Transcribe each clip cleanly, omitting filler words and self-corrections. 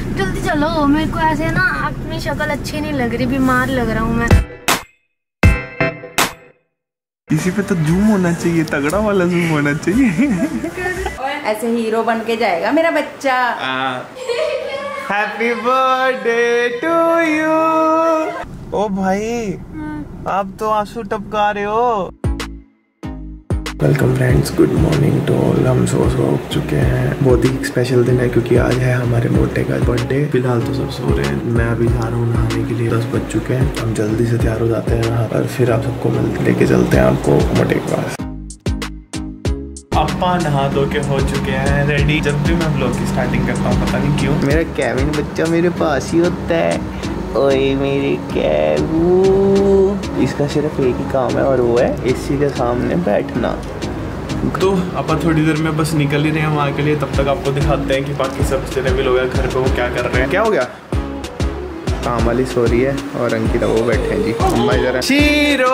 जल्दी चलो, मेरे को ऐसे ना अपनी शक्ल अच्छी नहीं लग रही, बीमार लग रहा हूँ मैं। इसी पे तो जूम होना चाहिए, तगड़ा वाला जूम होना चाहिए। ऐसे हीरो बन के जाएगा मेरा बच्चा। Happy birthday to you. ओ भाई आप तो आंसू टपका रहे हो। Welcome friends, good morning to all. हम सो उठ चुके हैं। बहुत ही स्पेशल दिन है क्योंकि आज है हमारे मोटे का बर्थडे। फिलहाल तो सब सो रहे हैं, मैं अभी जा रहा हूँ नहाने के लिए। 10 बज चुके हैं, हम जल्दी से तैयार हो जाते हैं नहा और फिर आप सबको लेके चलते हैं आपको मोटे के पास। अपा नहा धो के हो चुके हैं रेडी। जब भी मैं व्लॉग की स्टार्टिंग करता हूँ पता नहीं क्यों मेरा केविन बच्चा मेरे पास ही होता है। ओए मेरे कैबू, इसका सिर्फ एक ही काम है और वो है एसी के सामने बैठना। तो अपन थोड़ी देर में बस निकल ही रहे हैं वहाँ के लिए। तब तक आपको दिखाते हैं कि बाकी सब जितने भी लोग हैं घर पे वो क्या कर रहे हैं। क्या हो गया? काम वाली सो रही है और अंकिता वो बैठे हैं जी। अम्मा इधर शीरो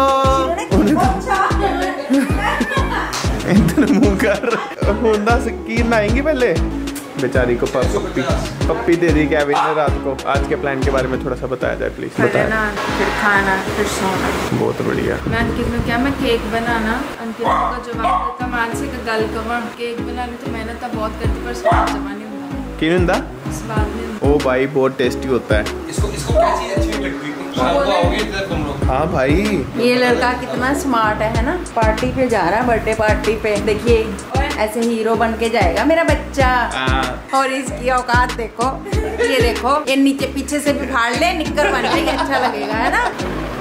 इधर मुँह कर होंदा सकीन आएंगी पहले बेचारी को पप्पी दे दी केविन ने रात को। आज के प्लान के बारे में थोड़ा सा बताया जाए प्लीज। बताना, फिर खाना, फिर सोना। बहुत बढ़िया। मैं अंकित में क्या, मैं केक बनाना। अंकित का जवाब देता मानसी का गल कमा केक बनाने तो मेहनत तो बहुत करती पर स्वाद जमा नहीं होता। क्यों नहीं होता? स्वाद नहीं। ओ भाई बहुत टेस्टी होता है। इसको क्या चीज अच्छी नहीं लगती? हाँ भाई ये लड़का कितना स्मार्ट है ना। पार्टी पे जा रहा है, बर्थडे पार्टी पे। देखिए ऐसे हीरो बन के जाएगा मेरा बच्चा। और इसकी औकात देखो, ये देखो, ये नीचे पीछे से भी फाड़ ले, निक्कर बन ले, अच्छा लगेगा है ना।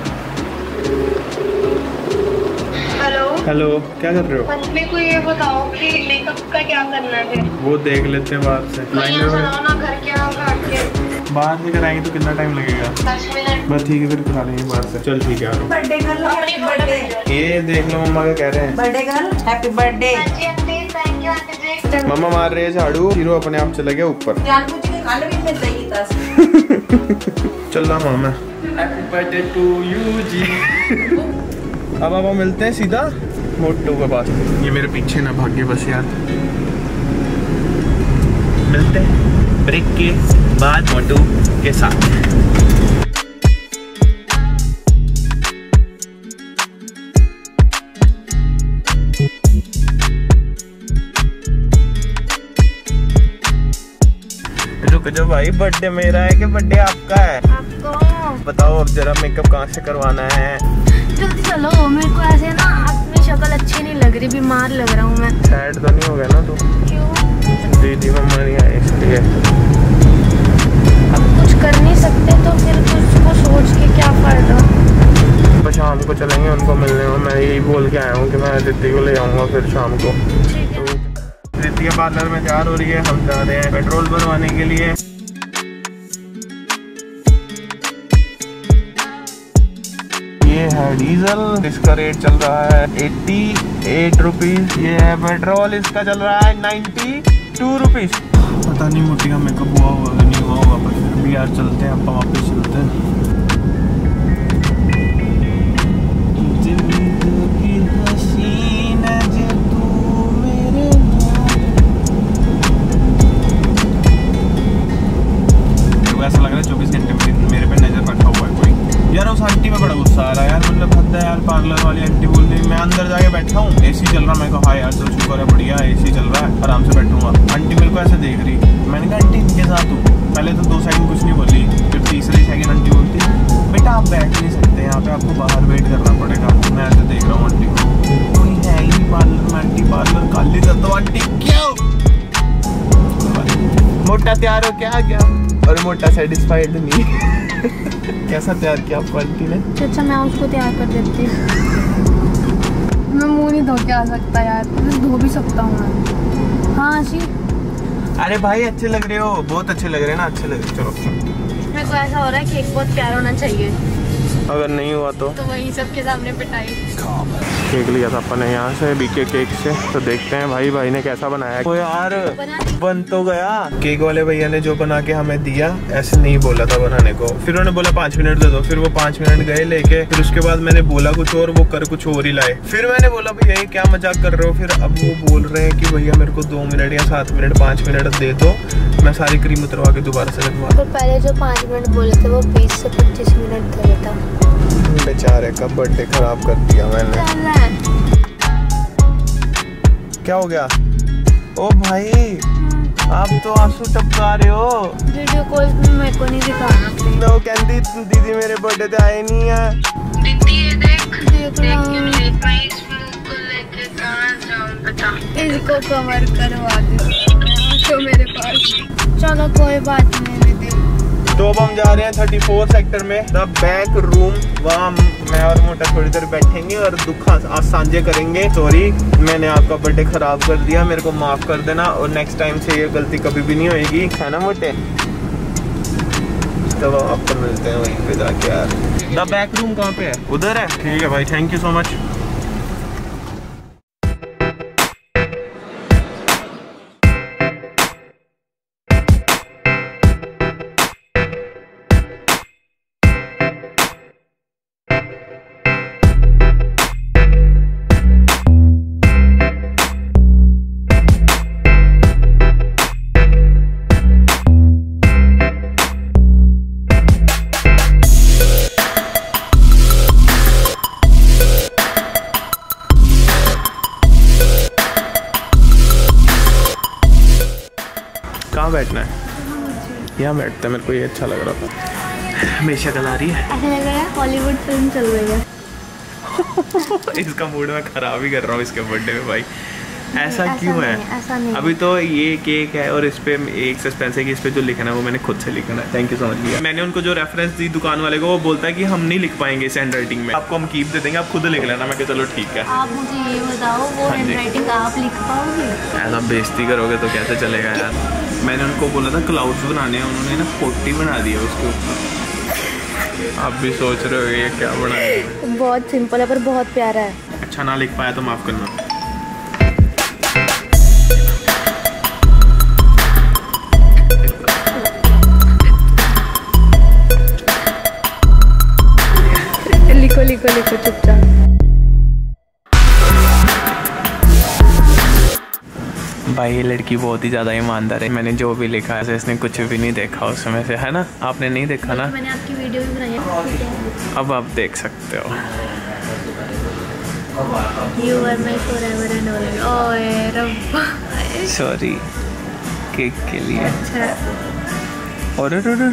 हेलो क्या कर रहे हो? मेरे को ये बताओ कि मेकअप का क्या करना है? वो देख लेते हैं बाहर से। ना घर के बाहर से कराएंगे तो कितना टाइम लगेगा? 10 मिनट। बस ठीक है फिर करा लेंगे बाहर से। चल ठीक है यार। Birthday girl, happy birthday. ये देख लो मम्मा क्या कह रहे हैं। Birthday girl, happy birthday. मम्मा मार रहे हैं झाड़ू, हीरो अपने आप चला गया ऊपर। चल रहा मामा। हैप्पी बर्थडे टू यू जी। अब आप मिलते हैं सीधा मोटू के पास। ये मेरे पीछे ना भाग्य बस यार। मिलते हैं ब्रेक के बाद मोटू के साथ। रुक जाओ भाई, बर्थडे मेरा है कि बर्थडे आपका है? आपको बताओ अब जरा मेकअप कहाँ से करवाना है? जल्दी चलो, मेरे को ऐसे ना अपनी शक्ल अच्छी नहीं लग रही, बीमार लग रहा हूँ मैं। सैड तो नहीं हो गया ना तू? क्यों? दीदी मम्मा नहीं आए इसलिए। अब कुछ कर नहीं सकते तो फिर कुछ को सोच के क्या फायदा। बस शाम को चलेंगे उनको मिलने में। मैं यही बोल के आया हूँ कि मैं दीदी को ले जाऊँगा फिर शाम को। दीदी के पार्लर में तैयार हो रही है, हम जा रहे हैं पेट्रोल भरवाने के लिए। ये है डीजल, इसका रेट चल रहा है 88 रुपीज। ये है पेट्रोल, इसका चल रहा है 92 रुपीज। पता नहीं मोटी का मेकअप हुआ होगा नहीं हुआ होगा, पर फिर भी यार चलते हैं, अपन वापस चलते हैं। ऐसा लग रहा है 24 घंटे में मेरे पे नजर रखा हुआ है कोई। यार उस आंटी में बड़ा गुस्सा आ रहा है यार, मतलब हद है यार। पार्लर वाली आंटी बोल रही मैं अंदर जाके बैठा हूँ, एसी चल रहा। मैं कहा हाँ यार चल शुक्र है, बढ़िया एसी चल रहा है, आराम से बैठूंगा। आंटी मेरे को ऐसे देख रही, मैंने कहा आंटी इनके साथ हूँ। पहले तो 2 सेकंड कुछ नहीं बोली, फिर तीसरे सेकंड आंटी बोलती बेटा आप बैठ नहीं सकते यहाँ पे, आपको बाहर वेट करना पड़ेगा। मैं ऐसे देख रहा हूँ आंटी को, कोई है ही नहीं पार्लर में। आंटी पार्लर खाली था तो आंटी क्यों? मोटा तैयार हो क्या आ गया? और मोटा सेटिस्फाइड नहीं। कैसा तैयार किया आपको आंटी ने? अच्छा मैं उसको तैयार कर देती हूँ। मैं मुँह नहीं धो के आ सकता यार, मैं धो भी सकता हूँ मैं। हाँ आशी। अरे भाई अच्छे लग रहे हो, बहुत अच्छे लग रहे हैं ना, अच्छे लग रहे। चलो मेरे को ऐसा हो रहा है केक बहुत प्यारा होना चाहिए। अगर नहीं हुआ तो वहीं सबके सामने पिटाई। केक लिया था अपन ने यहाँ से बीके केक से, तो देखते हैं भाई ने कैसा बनाया। ओ यार बन तो गया। केक वाले भैया ने जो बना के हमें दिया ऐसे नहीं बोला था बनाने को, फिर उन्होंने बोला 5 मिनट दे दो, फिर वो 5 मिनट गए लेके, फिर उसके बाद मैंने बोला कुछ और, वो कर कुछ और ही लाए। फिर मैंने बोला भैया ये क्या मजाक कर रहे हो, फिर अब वो बोल रहे हैं कि भैया मेरे को 2 मिनट या 7 मिनट 5 मिनट दे दो, मैं सारी क्रीम उतरवा के दोबारा से लगवा। तो पहले जो 5 मिनट बोले थे वो 20 से 25 मिनट दे देता। बेचारे का बर्थडे खराब कर दिया मैंने। क्या हो गया? ओ भाई आप तो आंसू टपका रहे हो। वीडियो कॉल में मेरे को नहीं दिखाना। तो कहती दीदी मेरे बर्थडे पे आए नहीं है। दीदी ये देख देख रहा हूँ। मैं इस मुंह को लेके कहाँ जाऊँ बता। इसको कवर करवा दे तो मेरे पास। चलो कोई बात नहीं दीदी। तो अब हम जा रहे हैं 34 सेक्टर में द बैक रूम। वहाँ मैं और मोटा थोड़ी देर बैठेंगे और दुख साझे करेंगे। सॉरी मैंने आपका बर्थडे खराब कर दिया, मेरे को माफ कर देना और नेक्स्ट टाइम से ये गलती कभी भी नहीं होएगी, है ना मोटे? तो आपको मिलते हैं वहीं पे जाके यार। द बैक रूम कहाँ पे है? उधर है। ठीक है भाई, थैंक यू सो मच। कहाँ बैठना है? यहाँ बैठते हैं, मेरे को ये अच्छा लग रहा था। हमेशा कल आ रही है, ऐसा लग रहा है हॉलीवुड फिल्म चल रही है। इसका मूड मैं खराब ही कर रहा हूँ इसके बर्थडे में भाई। ऐसा क्यों है? ऐसा नहीं। अभी तो ये केक है और इस पे एक सस्पेंस है कि इस पे जो लिखना है वो मैंने खुद से लिखना है। थैंक यू सो मच भैया। मैंने उनको जो रेफरेंस दी दुकान वाले को, वो बोलता है कि हम नहीं लिख पाएंगे इस हैंड राइटिंग में, आपको हम कीप दे देंगे, आप खुद लिख लेना। मैं कहा चलो ठीक है। आप मुझे ये बताओ वो हैंड राइटिंग आप लिख पाओगे? ऐसा बेइज्जती करोगे तो कैसे चलेगा यार। मैंने उनको बोला था क्लाउड्स बनाने हैं, उन्होंने ना पोटी बना दी है उसके ऊपर। आप भी सोच रहे हो ये क्या बनाया? बहुत सिंपल है पर बहुत प्यारा है। अच्छा ना लिख पाया तो माफ करना। लिखो लिखो लिखो चुपचाप। भाई ये लड़की बहुत ही ज़्यादा ईमानदार है। मैंने जो भी लिखा है इसने कुछ भी नहीं देखा उसमें से, है ना? आपने नहीं देखा ना? मैंने आपकी वीडियो भी बनाई है। अब आप देख सकते हो। You are my forever and always। ओए रब्बा। सॉरी केक के लिए। अच्छा और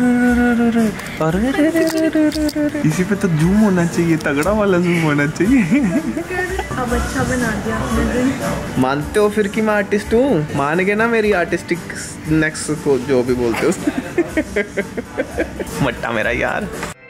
इसी पे तो जूम होना चाहिए, तगड़ा वाला जूम होना चाहिए। अब अच्छा बना दिया आपने दिन। मानते हो फिर कि मैं आर्टिस्ट हूँ? मान गए ना मेरी आर्टिस्टिक नेक्स्ट को, जो भी बोलते हो। मट्टा मेरा यार।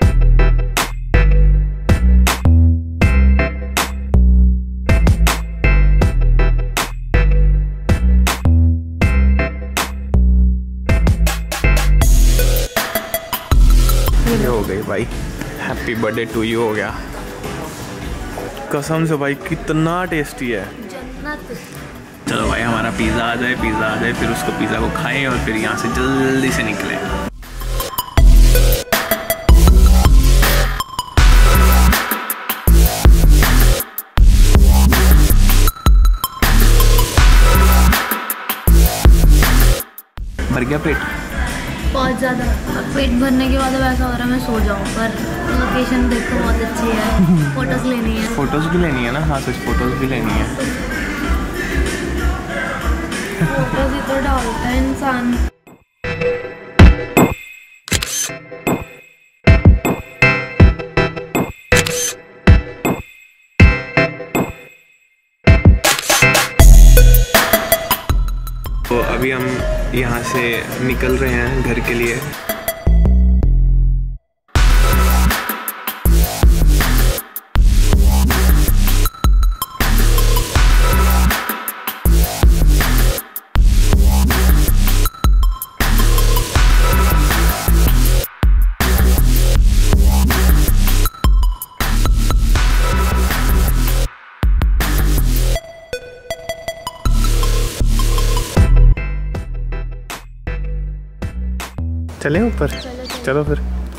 ये हो गई भाई, हैप्पी बर्थडे टू यू हो गया। कसम से भाई कितना टेस्टी है। जन्नत। चलो भाई हमारा पिज़्ज़ा आ जाए, फिर उसको पिज़्ज़ा को खाएं और फिर यहाँ से जल्दी से निकलें। भर गया पेट? बहुत ज़्यादा। पेट भरने के बाद अब ऐसा हो रहा है मैं सो जाऊँ, पर लोकेशन देखो बहुत अच्छी है। फोटोज लेनी है। फोटोज भी लेनी है ना? हाँ सच फोटोज भी लेनी है। फोटोज ही तो डालता है इंसान। तो अभी हम यहाँ से निकल रहे हैं घर के लिए। चले ऊपर? चलो फिर।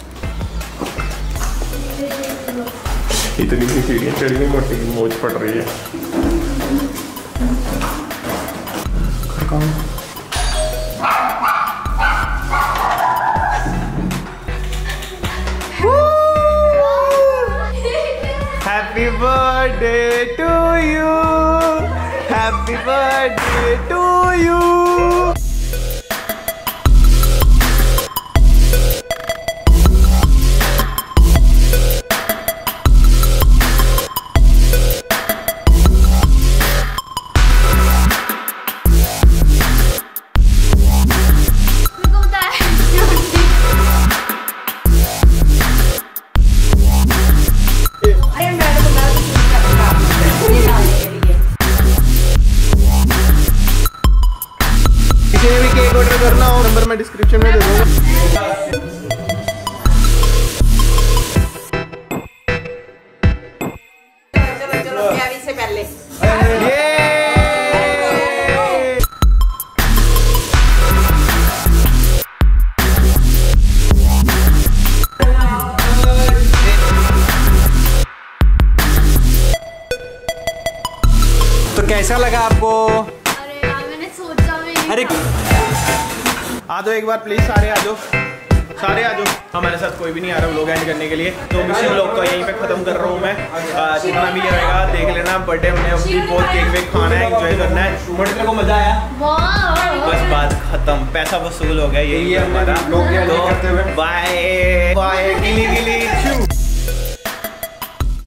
इतनी सी सीढ़ियाँ चढ़ी मोटी मोच पड़ रही है। Happy birthday to you. Happy birthday to you. Cake order करना हो नंबर मैं डिस्क्रिप्शन में दे दूंगा। चलो प्यारी से पहले तो कैसा लगा आपको? अरे यार मैंने सोचा भी। अरे आ जाओ एक बार प्लीज, सारे आ जाओ, सारे आ जाओ। हमारे साथ कोई भी नहीं आ रहा व्लॉग एंड करने के लिए, तो मिशन व्लॉग का यहीं पे खत्म कर रहा हूँ मैं। जितना भी रहेगा देख लेना। बर्थडे में अपनी बहुत केक वेक खाना है, एंजॉय करना है। बर्थडे को मजा आया, बस बात खत्म, पैसा वसूल हो गया, यही है हमारा। तो बाय बाय गिली गिली।